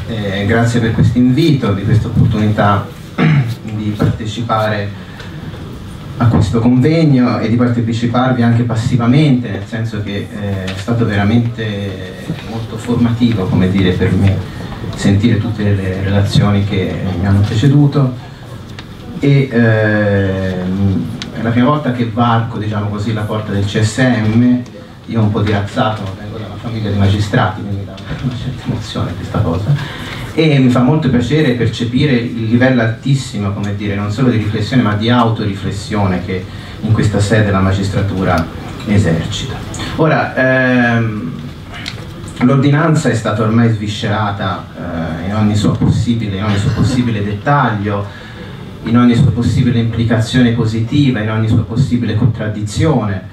Grazie per questo invito, di questa opportunità di partecipare a questo convegno e di parteciparvi anche passivamente, nel senso che è stato veramente molto formativo, come dire, per me sentire tutte le relazioni che mi hanno preceduto, e è la prima volta che varco, diciamo così, la porta del CSM. Io ho un po' dirazzato, vengo da una famiglia di magistrati, quindi mi dà una certa emozione questa cosa, e mi fa molto piacere percepire il livello altissimo, come dire, non solo di riflessione ma di autoriflessione che in questa sede la magistratura esercita. Ora, l'ordinanza è stata ormai sviscerata in ogni suo possibile dettaglio, in ogni sua possibile implicazione positiva, in ogni sua possibile contraddizione.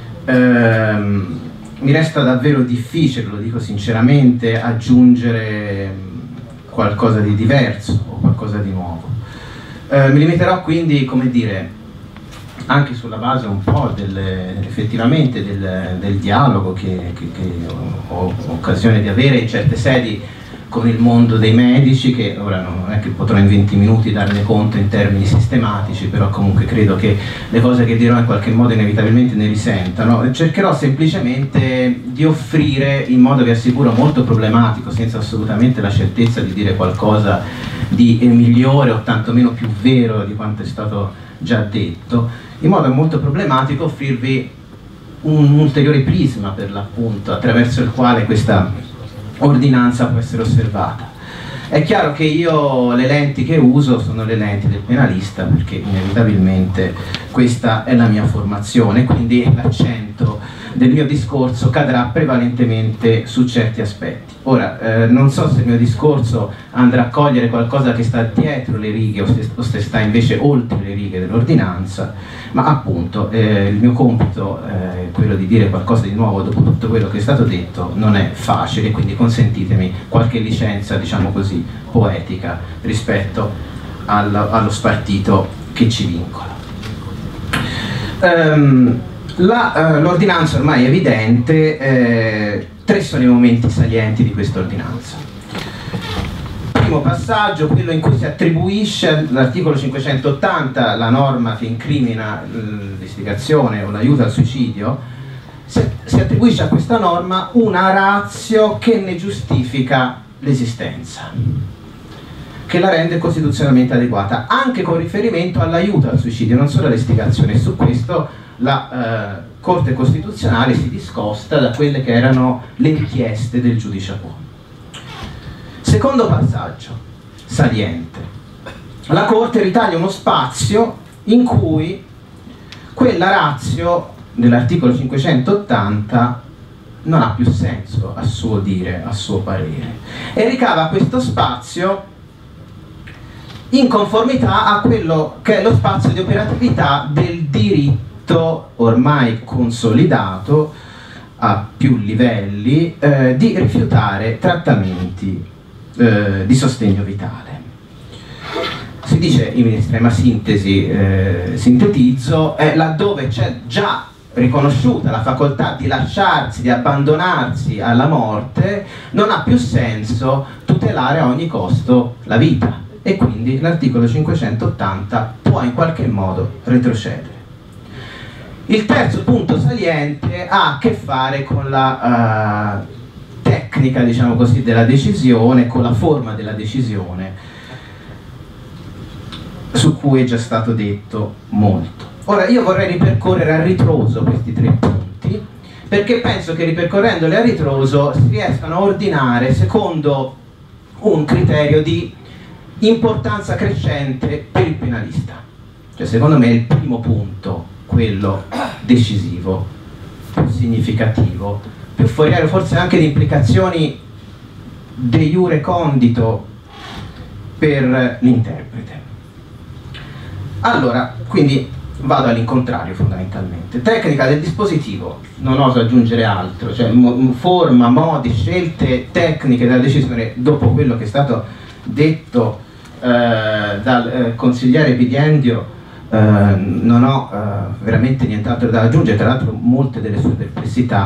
Mi resta davvero difficile, lo dico sinceramente, aggiungere qualcosa di diverso o qualcosa di nuovo. Mi limiterò quindi, come dire, anche sulla base un po' effettivamente del dialogo che ho occasione di avere in certe sedi con il mondo dei medici, che ora non è che potrò in 20 minuti darne conto in termini sistematici, però comunque credo che le cose che dirò in qualche modo inevitabilmente ne risentano. Cercherò semplicemente di offrire, in modo vi assicuro molto problematico, senza assolutamente la certezza di dire qualcosa di migliore o tantomeno più vero di quanto è stato già detto, in modo molto problematico offrirvi un ulteriore prisma, per l'appunto, attraverso il quale questa ordinanza può essere osservata. È chiaro che io le lenti che uso sono le lenti del penalista, perché inevitabilmente questa è la mia formazione, quindi l'accento del mio discorso cadrà prevalentemente su certi aspetti. Ora, non so se il mio discorso andrà a cogliere qualcosa che sta dietro le righe o se sta invece oltre le righe dell'ordinanza, ma appunto il mio compito è quello di dire qualcosa di nuovo dopo tutto quello che è stato detto. Non è facile, quindi consentitemi qualche licenza, diciamo così, poetica rispetto allo spartito che ci vincola. L'ordinanza ormai è evidente. Tre sono i momenti salienti di questa ordinanza. Primo passaggio, quello in cui si attribuisce all'articolo 580, la norma che incrimina l'istigazione o l'aiuto al suicidio, si attribuisce a questa norma una ratio che ne giustifica l'esistenza, che la rende costituzionalmente adeguata, anche con riferimento all'aiuto al suicidio, non solo all'istigazione. Su questo la Corte Costituzionale si discosta da quelle che erano le richieste del giudice Apo. Secondo passaggio saliente: la Corte ritaglia uno spazio in cui quella ratio dell'articolo 580 non ha più senso, a suo dire, a suo parere, e ricava questo spazio in conformità a quello che è lo spazio di operatività del diritto ormai consolidato a più livelli di rifiutare trattamenti di sostegno vitale. Si dice in estrema sintesi, sintetizzo, laddove c'è già riconosciuta la facoltà di lasciarsi, di abbandonarsi alla morte, non ha più senso tutelare a ogni costo la vita, e quindi l'articolo 580 può in qualche modo retrocedere. Il terzo punto saliente ha a che fare con la tecnica, diciamo così, della decisione, con la forma della decisione, su cui è già stato detto molto. Ora, io vorrei ripercorrere a ritroso questi tre punti, perché penso che ripercorrendoli a ritroso si riescano a ordinare secondo un criterio di importanza crescente per il penalista. Cioè, secondo me è il primo punto quello decisivo, più significativo, più foriero forse anche di implicazioni de iure condito per l'interprete. Allora, quindi vado all'incontrario fondamentalmente. Tecnica del dispositivo, non oso aggiungere altro, cioè forma, modi, scelte tecniche della decisione. Dopo quello che è stato detto dal consigliere Pidiendio, non ho veramente nient'altro da aggiungere. Tra l'altro molte delle sue perplessità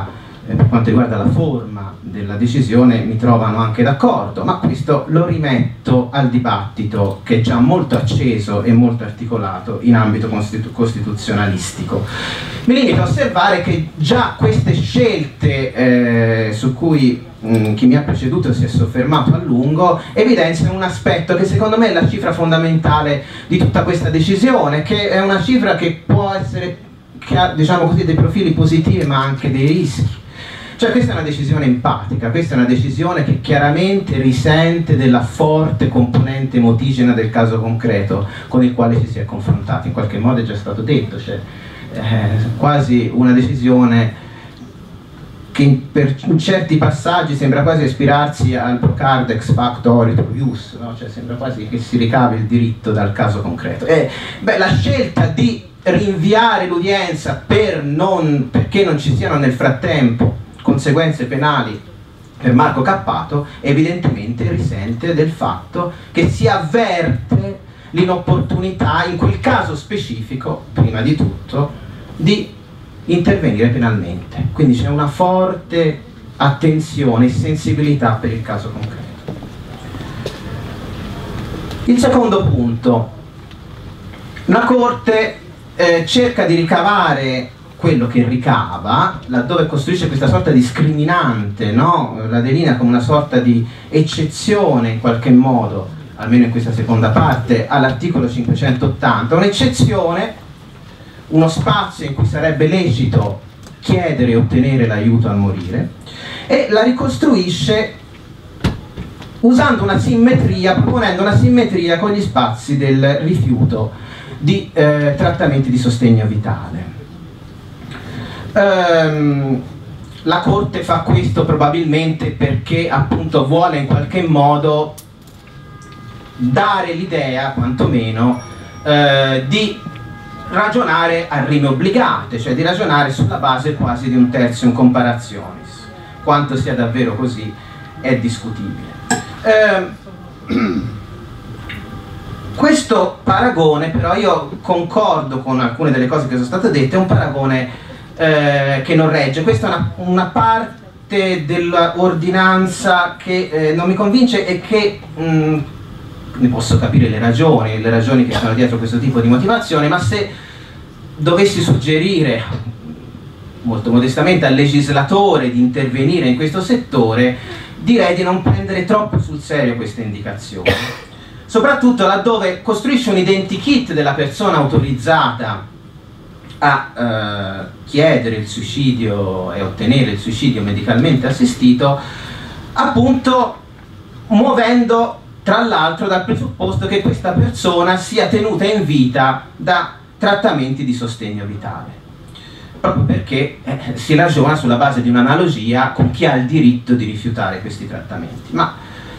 per quanto riguarda la forma della decisione mi trovano anche d'accordo, ma questo lo rimetto al dibattito che è già molto acceso e molto articolato in ambito costituzionalistico. Mi limito a osservare che già queste scelte su cui chi mi ha preceduto si è soffermato a lungo evidenziano un aspetto che secondo me è la cifra fondamentale di tutta questa decisione, che è una cifra che può essere, che ha, diciamo così, dei profili positivi ma anche dei rischi. Cioè questa è una decisione empatica, questa è una decisione che chiaramente risente della forte componente emotigena del caso concreto con il quale ci si è confrontati. In qualche modo è già stato detto, cioè quasi una decisione che in certi passaggi sembra quasi ispirarsi al Procard ex facto oritur ius, no? Cioè sembra quasi che si ricavi il diritto dal caso concreto. La scelta di rinviare l'udienza perché non ci siano nel frattempo conseguenze penali per Marco Cappato evidentemente risente del fatto che si avverte l'inopportunità in quel caso specifico, prima di tutto, di intervenire penalmente. Quindi c'è una forte attenzione e sensibilità per il caso concreto. Il secondo punto: la Corte cerca di ricavare quello che ricava, laddove costruisce questa sorta di scriminante, no? La delinea come una sorta di eccezione in qualche modo, almeno in questa seconda parte, all'articolo 580, un'eccezione, uno spazio in cui sarebbe lecito chiedere e ottenere l'aiuto al morire, e la ricostruisce usando una simmetria, proponendo una simmetria con gli spazi del rifiuto di trattamenti di sostegno vitale. La Corte fa questo probabilmente perché appunto vuole in qualche modo dare l'idea, quantomeno, di ragionare a rime obbligate, cioè di ragionare sulla base quasi di un tertium comparationis. Quanto sia davvero così è discutibile. Questo paragone, però, io concordo con alcune delle cose che sono state dette, è un paragone che non regge. Questa è una parte dell'ordinanza che non mi convince e che ne posso capire le ragioni che sono dietro questo tipo di motivazione, ma se dovessi suggerire molto modestamente al legislatore di intervenire in questo settore, direi di non prendere troppo sul serio queste indicazioni, soprattutto laddove costruisce un identikit della persona autorizzata a chiedere il suicidio e ottenere il suicidio medicalmente assistito, appunto muovendo tra l'altro dal presupposto che questa persona sia tenuta in vita da trattamenti di sostegno vitale, proprio perché si ragiona sulla base di un'analogia con chi ha il diritto di rifiutare questi trattamenti. Ma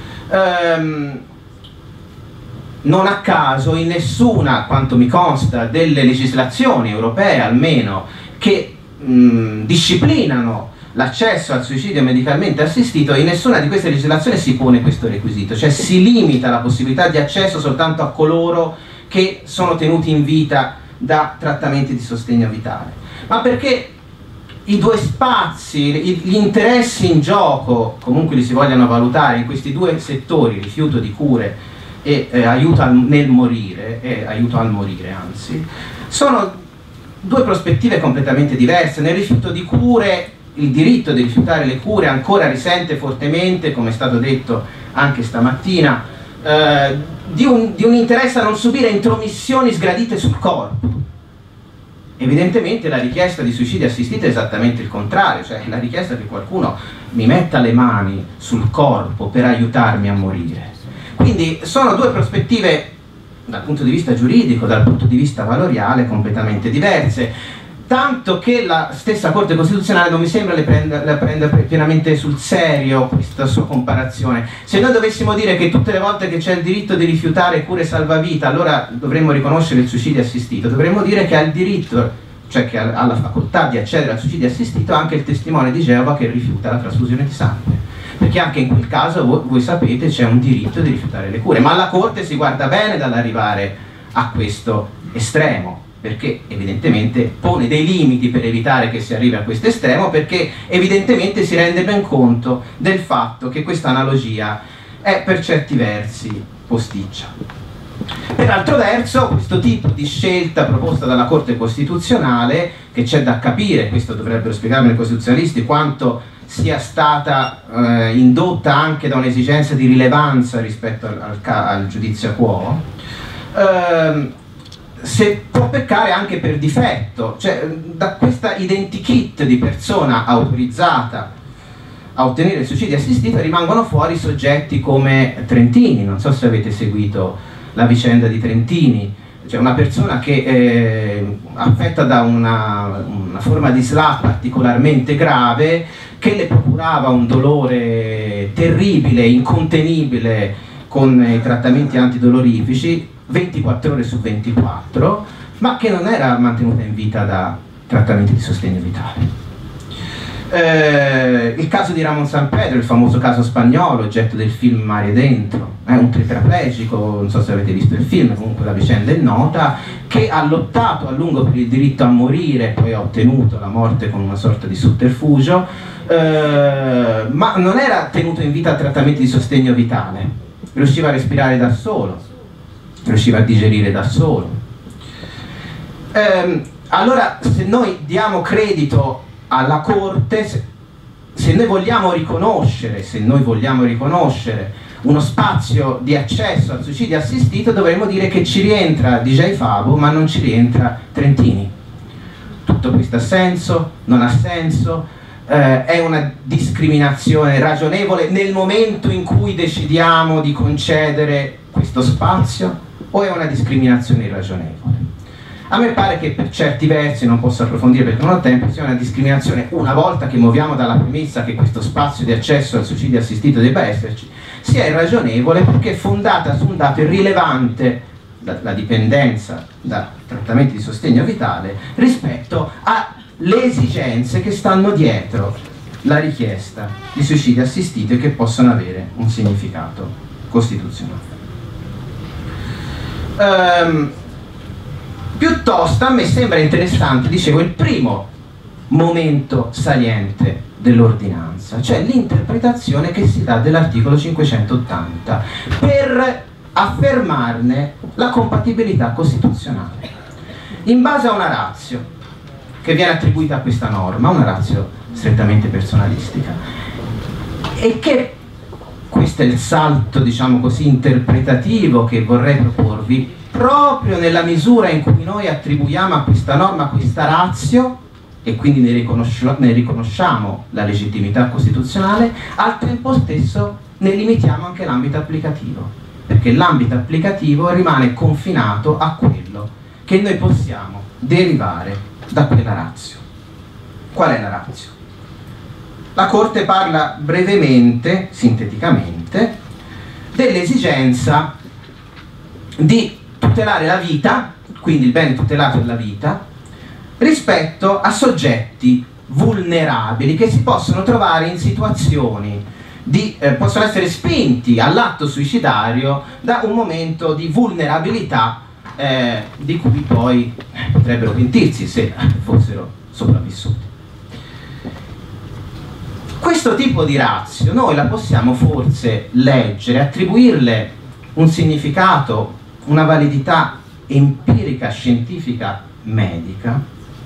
non a caso in nessuna, quanto mi consta, delle legislazioni europee almeno che disciplinano l'accesso al suicidio medicalmente assistito, in nessuna di queste legislazioni si pone questo requisito, cioè si limita la possibilità di accesso soltanto a coloro che sono tenuti in vita da trattamenti di sostegno vitale, ma perché i due spazi, gli interessi in gioco, comunque li si vogliano valutare in questi due settori, rifiuto di cure e aiuto nel morire, aiuto al morire anzi, sono due prospettive completamente diverse. Nel rifiuto di cure il diritto di rifiutare le cure ancora risente fortemente, come è stato detto anche stamattina, di un interesse a non subire intromissioni sgradite sul corpo. Evidentemente la richiesta di suicidio assistito è esattamente il contrario, cioè la richiesta che qualcuno mi metta le mani sul corpo per aiutarmi a morire. Quindi sono due prospettive dal punto di vista giuridico, dal punto di vista valoriale completamente diverse, tanto che la stessa Corte Costituzionale non mi sembra la prenda pienamente sul serio questa sua comparazione. Se noi dovessimo dire che tutte le volte che c'è il diritto di rifiutare cure salvavita allora dovremmo riconoscere il suicidio assistito, dovremmo dire che ha il diritto, cioè che ha la facoltà di accedere al suicidio assistito anche il testimone di Geova che rifiuta la trasfusione di sangue, perché anche in quel caso voi sapete c'è un diritto di rifiutare le cure, ma la Corte si guarda bene dall'arrivare a questo estremo, perché evidentemente pone dei limiti per evitare che si arrivi a questo estremo, perché evidentemente si rende ben conto del fatto che questa analogia è per certi versi posticcia. Per altro verso, questo tipo di scelta proposta dalla Corte Costituzionale, che c'è da capire, questo dovrebbero spiegarmi i costituzionalisti, quanto sia stata indotta anche da un'esigenza di rilevanza rispetto al giudizio quo, se può peccare anche per difetto, cioè da questa identikit di persona autorizzata a ottenere il suicidio assistito rimangono fuori soggetti come Trentini. Non so se avete seguito la vicenda di Trentini, cioè una persona che è affetta da una forma di SLA particolarmente grave, che le procurava un dolore terribile, incontenibile con i trattamenti antidolorifici 24 ore su 24, ma che non era mantenuta in vita da trattamenti di sostegno vitale. Il caso di Ramon Sampedro, il famoso caso spagnolo, oggetto del film Mare Dentro, è un tetraplegico, non so se avete visto il film, comunque la vicenda è nota, che ha lottato a lungo per il diritto a morire, poi ha ottenuto la morte con una sorta di sotterfugio, ma non era tenuto in vita a trattamenti di sostegno vitale, riusciva a respirare da solo, riusciva a digerire da solo. Allora, se noi diamo credito alla Corte, se noi vogliamo riconoscere uno spazio di accesso al suicidio assistito, dovremmo dire che ci rientra DJ Fabo, ma non ci rientra Trentini. Tutto questo ha senso? Non ha senso? È una discriminazione ragionevole nel momento in cui decidiamo di concedere questo spazio, o è una discriminazione irragionevole? A me pare che per certi versi, non posso approfondire perché non ho tempo, sia una discriminazione una volta che muoviamo dalla premessa che questo spazio di accesso al suicidio assistito debba esserci, sia irragionevole perché è fondata su un dato irrilevante, la dipendenza da trattamenti di sostegno vitale, rispetto alle esigenze che stanno dietro la richiesta di suicidio assistito e che possono avere un significato costituzionale. Piuttosto a me sembra interessante, dicevo, il primo momento saliente dell'ordinanza, cioè l'interpretazione che si dà dell'articolo 580 per affermarne la compatibilità costituzionale in base a una ratio che viene attribuita a questa norma, una ratio strettamente personalistica, e che questo è il salto, diciamo così, interpretativo che vorrei proporvi, proprio nella misura in cui noi attribuiamo a questa norma questa ratio e quindi ne riconosciamo la legittimità costituzionale, al tempo stesso ne limitiamo anche l'ambito applicativo, perché l'ambito applicativo rimane confinato a quello che noi possiamo derivare da quella ratio. Qual è la ratio? La Corte parla brevemente, sinteticamente, dell'esigenza di tutelare la vita, quindi il bene tutelato è la vita, rispetto a soggetti vulnerabili che si possono trovare in situazioni possono essere spinti all'atto suicidario da un momento di vulnerabilità di cui poi potrebbero pentirsi se fossero sopravvissuti. Questo tipo di ratio noi la possiamo forse leggere, attribuirle un significato, una validità empirica, scientifica, medica,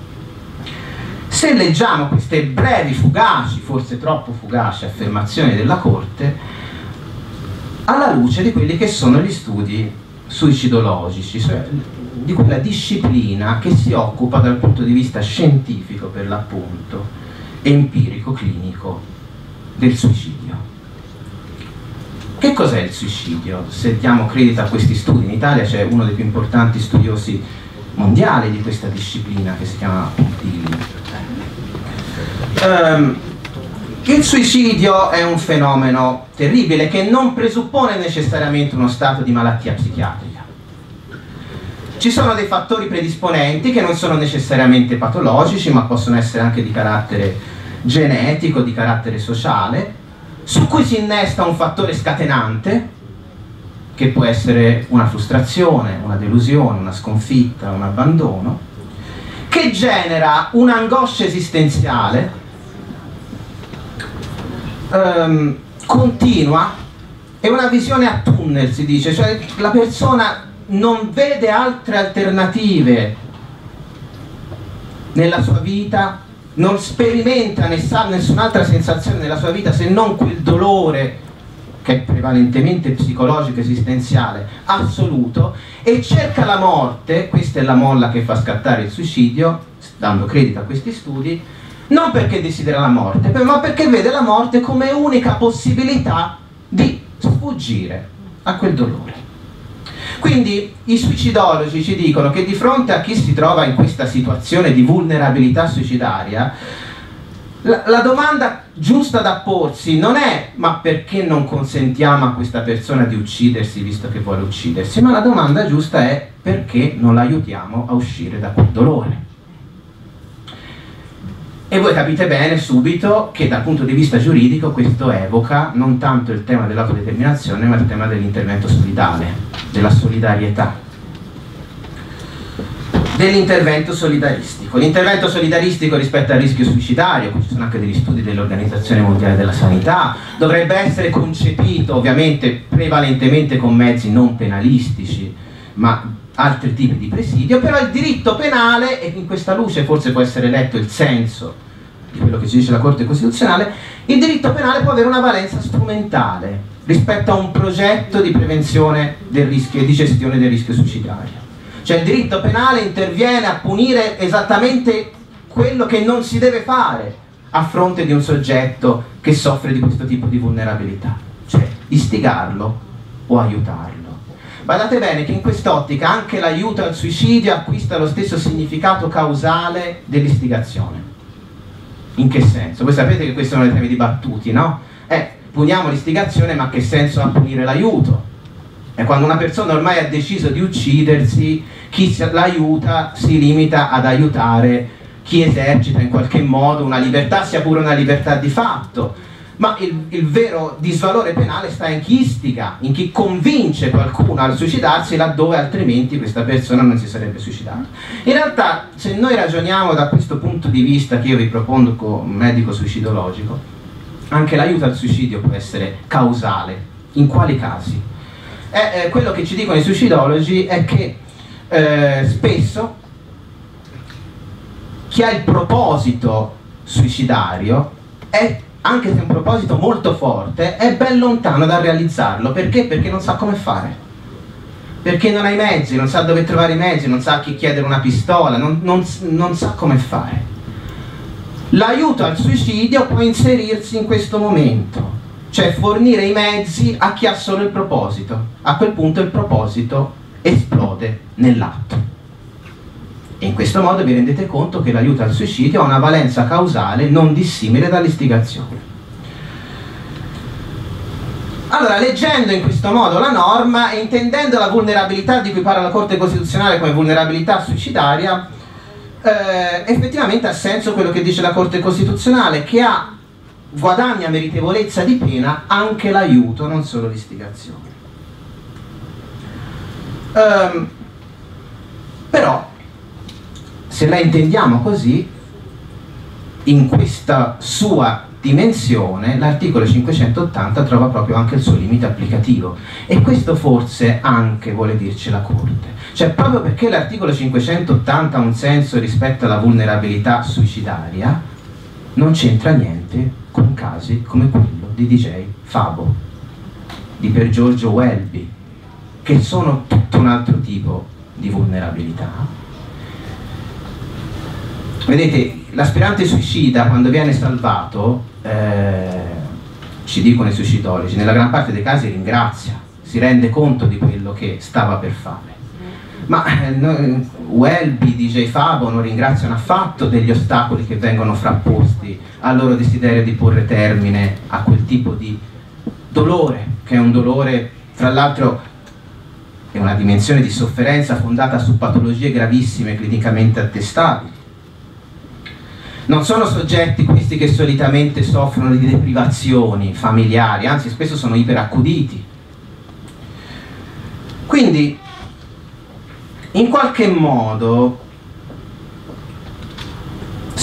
se leggiamo queste brevi, fugaci, forse troppo fugaci affermazioni della Corte alla luce di quelli che sono gli studi suicidologici, cioè di quella disciplina che si occupa dal punto di vista scientifico, per l'appunto, empirico, clinico, del suicidio. Che cos'è il suicidio? Se diamo credito a questi studi, in Italia c'è uno dei più importanti studiosi mondiali di questa disciplina che si chiama Pompili. Il suicidio è un fenomeno terribile che non presuppone necessariamente uno stato di malattia psichiatrica. Ci sono dei fattori predisponenti che non sono necessariamente patologici, ma possono essere anche di carattere genetico, di carattere sociale, su cui si innesta un fattore scatenante, che può essere una frustrazione, una delusione, una sconfitta, un abbandono, che genera un'angoscia esistenziale continua e una visione a tunnel, si dice, cioè la persona non vede altre alternative nella sua vita, non sperimenta nessun'altra sensazione nella sua vita se non quel dolore che è prevalentemente psicologico esistenziale assoluto, e cerca la morte. Questa è la molla che fa scattare il suicidio, dando credito a questi studi, non perché desidera la morte, ma perché vede la morte come unica possibilità di sfuggire a quel dolore. Quindi i suicidologi ci dicono che di fronte a chi si trova in questa situazione di vulnerabilità suicidaria, la domanda giusta da porsi non è ma perché non consentiamo a questa persona di uccidersi visto che vuole uccidersi, ma la domanda giusta è perché non l'aiutiamo a uscire da quel dolore. E voi capite bene subito che dal punto di vista giuridico questo evoca non tanto il tema dell'autodeterminazione ma il tema dell'intervento solidale, della solidarietà, dell'intervento solidaristico. L'intervento solidaristico rispetto al rischio suicidario, qui ci sono anche degli studi dell'Organizzazione Mondiale della Sanità, dovrebbe essere concepito ovviamente prevalentemente con mezzi non penalistici, ma altri tipi di presidio. Però il diritto penale, e in questa luce forse può essere letto il senso di quello che ci dice la Corte Costituzionale, il diritto penale può avere una valenza strumentale rispetto a un progetto di prevenzione del rischio e di gestione del rischio suicidario. Cioè il diritto penale interviene a punire esattamente quello che non si deve fare a fronte di un soggetto che soffre di questo tipo di vulnerabilità, cioè istigarlo o aiutarlo. Badate bene che in quest'ottica anche l'aiuto al suicidio acquista lo stesso significato causale dell'istigazione. In che senso? Voi sapete che questi sono i temi dibattuti, no? Puniamo l'istigazione, ma che senso ha punire l'aiuto? E quando una persona ormai ha deciso di uccidersi, chi l'aiuta si limita ad aiutare chi esercita in qualche modo una libertà, sia pure una libertà di fatto. Ma il vero disvalore penale sta in chi istiga, in chi convince qualcuno a suicidarsi laddove altrimenti questa persona non si sarebbe suicidata. In realtà, se noi ragioniamo da questo punto di vista che io vi propongo come medico suicidologico, anche l'aiuto al suicidio può essere causale. In quali casi? Quello che ci dicono i suicidologi è che spesso chi ha il proposito suicidario è, anche se è un proposito molto forte, è ben lontano dal realizzarlo. Perché? Perché non sa come fare, perché non ha i mezzi, non sa dove trovare i mezzi, non sa a chi chiedere una pistola, non sa come fare. L'aiuto al suicidio può inserirsi in questo momento, cioè fornire i mezzi a chi ha solo il proposito. A quel punto il proposito esplode nell'atto. E in questo modo vi rendete conto che l'aiuto al suicidio ha una valenza causale non dissimile dall'istigazione. Allora, leggendo in questo modo la norma e intendendo la vulnerabilità di cui parla la Corte Costituzionale come vulnerabilità suicidaria, effettivamente ha senso quello che dice la Corte Costituzionale, che guadagna meritevolezza di pena anche l'aiuto, non solo l'istigazione. Però se la intendiamo così, in questa sua dimensione l'articolo 580 trova proprio anche il suo limite applicativo, e questo forse anche vuole dirci la Corte, cioè proprio perché l'articolo 580 ha un senso rispetto alla vulnerabilità suicidaria, non c'entra niente con casi come quello di DJ Fabo, di Pier Giorgio Welby, che sono tutto un altro tipo di vulnerabilità. Vedete, l'aspirante suicida quando viene salvato, ci dicono i suicidologi, nella gran parte dei casi ringrazia, si rende conto di quello che stava per fare. Ma Welby, DJ Fabo non ringraziano affatto degli ostacoli che vengono frapposti al loro desiderio di porre termine a quel tipo di dolore, che è un dolore, fra l'altro, è una dimensione di sofferenza fondata su patologie gravissime clinicamente attestabili. Non sono soggetti questi che solitamente soffrono di deprivazioni familiari, anzi spesso sono iperaccuditi. Quindi, in qualche modo,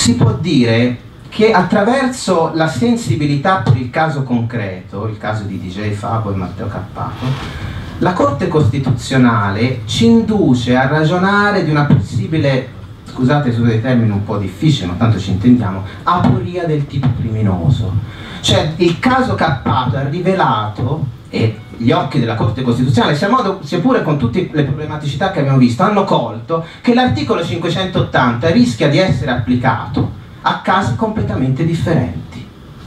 si può dire che attraverso la sensibilità per il caso concreto, il caso di DJ Fabo e Matteo Cappato, la Corte Costituzionale ci induce a ragionare di una possibile, scusate su dei termini un po' difficili, ma tanto ci intendiamo, aporia del tipo criminoso. Cioè il caso Cappato ha rivelato, e gli occhi della Corte Costituzionale, seppure con tutte le problematicità che abbiamo visto, hanno colto che l'articolo 580 rischia di essere applicato a casi completamente differenti.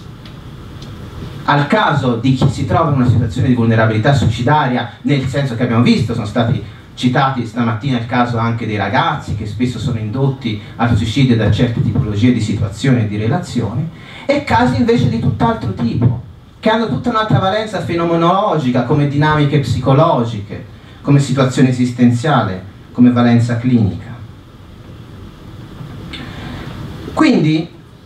Al caso di chi si trova in una situazione di vulnerabilità suicidaria, nel senso che abbiamo visto, sono stati citati stamattina il caso anche dei ragazzi che spesso sono indotti al suicidio da certe tipologie di situazioni e di relazioni, e casi invece di tutt'altro tipo, che hanno tutta un'altra valenza fenomenologica, come dinamiche psicologiche, come situazione esistenziale, come valenza clinica. Quindi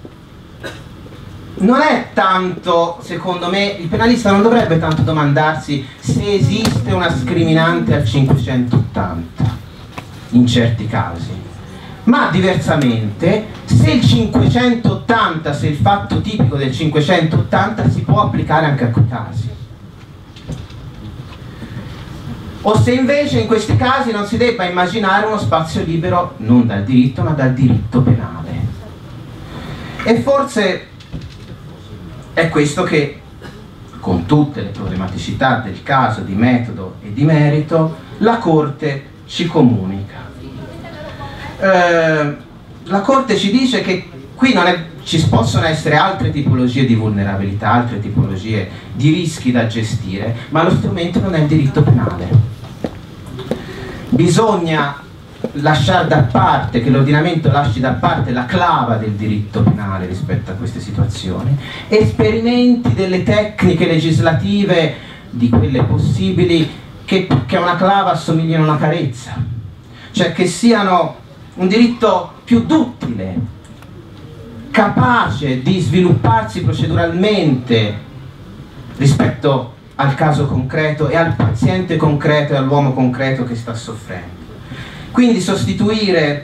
non è tanto, secondo me, il penalista non dovrebbe tanto domandarsi se esiste una scriminante al 580 in certi casi, ma diversamente se il 580, se il fatto tipico del 580 si può applicare anche a quei casi, o se invece in questi casi non si debba immaginare uno spazio libero non dal diritto ma dal diritto penale. E forse è questo che, con tutte le problematicità del caso, di metodo e di merito, la Corte ci comunica. La Corte ci dice che qui ci possono essere altre tipologie di vulnerabilità, altre tipologie di rischi da gestire, ma lo strumento non è il diritto penale. Bisogna lasciare da parte, che l'ordinamento lasci da parte la clava del diritto penale rispetto a queste situazioni, e sperimenti delle tecniche legislative, di quelle possibili, che a una clava assomigliano a una carezza, cioè che siano un diritto più duttile, capace di svilupparsi proceduralmente rispetto al caso concreto e al paziente concreto e all'uomo concreto che sta soffrendo. Quindi sostituire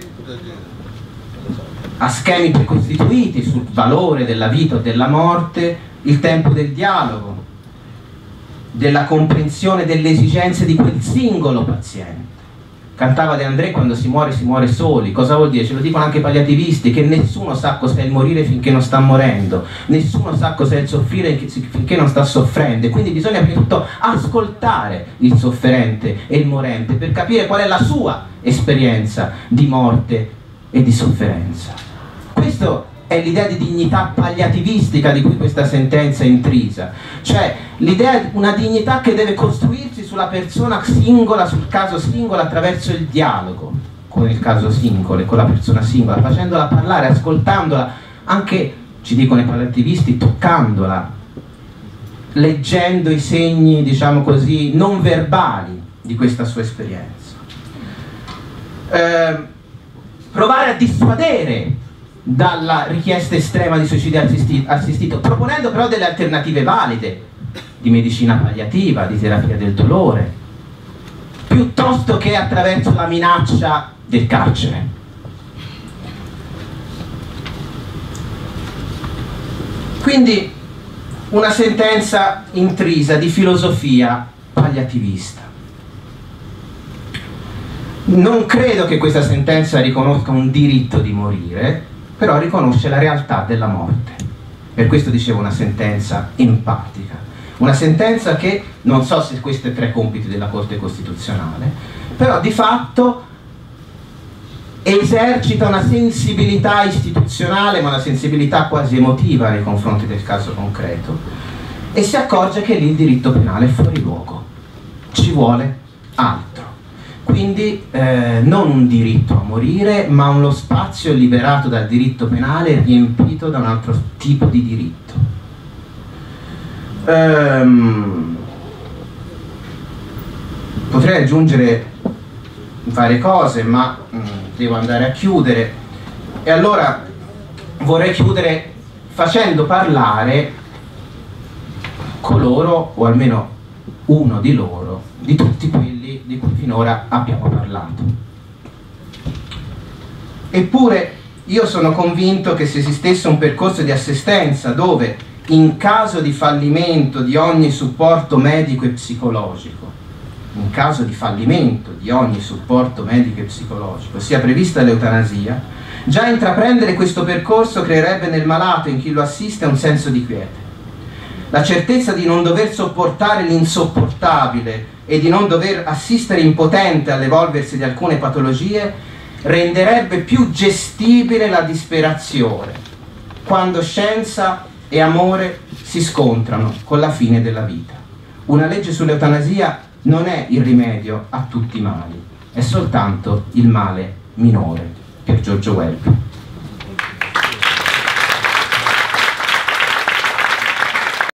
a schemi precostituiti sul valore della vita o della morte il tempo del dialogo, della comprensione delle esigenze di quel singolo paziente. Cantava De André: quando si muore soli. Cosa vuol dire? Ce lo dicono anche i palliativisti, che nessuno sa cos'è il morire finché non sta morendo, nessuno sa cos'è il soffrire finché non sta soffrendo, e quindi bisogna prima di tutto ascoltare il sofferente e il morente per capire qual è la sua esperienza di morte e di sofferenza. Questo è l'idea di dignità palliativistica di cui questa sentenza è intrisa, cioè l'idea di una dignità che deve costruirsi sulla persona singola, sul caso singolo, attraverso il dialogo con il caso singolo e con la persona singola, facendola parlare, ascoltandola, anche, ci dicono i palliativisti, toccandola, leggendo i segni, diciamo così, non verbali di questa sua esperienza. Provare a dissuadere dalla richiesta estrema di suicidio assistito, proponendo però delle alternative valide di medicina palliativa, di terapia del dolore, piuttosto che attraverso la minaccia del carcere. Quindi una sentenza intrisa di filosofia palliativista. Non credo che questa sentenza riconosca un diritto di morire, però riconosce la realtà della morte. Per questo dicevo una sentenza empatica, una sentenza che, non so se questi sono 3 compiti della Corte Costituzionale, però di fatto esercita una sensibilità istituzionale, ma una sensibilità quasi emotiva nei confronti del caso concreto, e si accorge che lì il diritto penale è fuori luogo, ci vuole altro. Quindi non un diritto a morire, ma uno spazio liberato dal diritto penale riempito da un altro tipo di diritto. Potrei aggiungere varie cose, ma devo andare a chiudere, e allora vorrei chiudere facendo parlare coloro, o almeno uno di loro, di tutti quelli di cui finora abbiamo parlato. Eppure io sono convinto che se esistesse un percorso di assistenza dove, in caso di fallimento di ogni supporto medico e psicologico, sia prevista l'eutanasia, già intraprendere questo percorso creerebbe nel malato e in chi lo assiste un senso di quiete. La certezza di non dover sopportare l'insopportabile e di non dover assistere impotente all'evolversi di alcune patologie renderebbe più gestibile la disperazione, quando scienza e amore si scontrano con la fine della vita. Una legge sull'eutanasia non è il rimedio a tutti i mali, è soltanto il male minore. Per Giorgio Welby.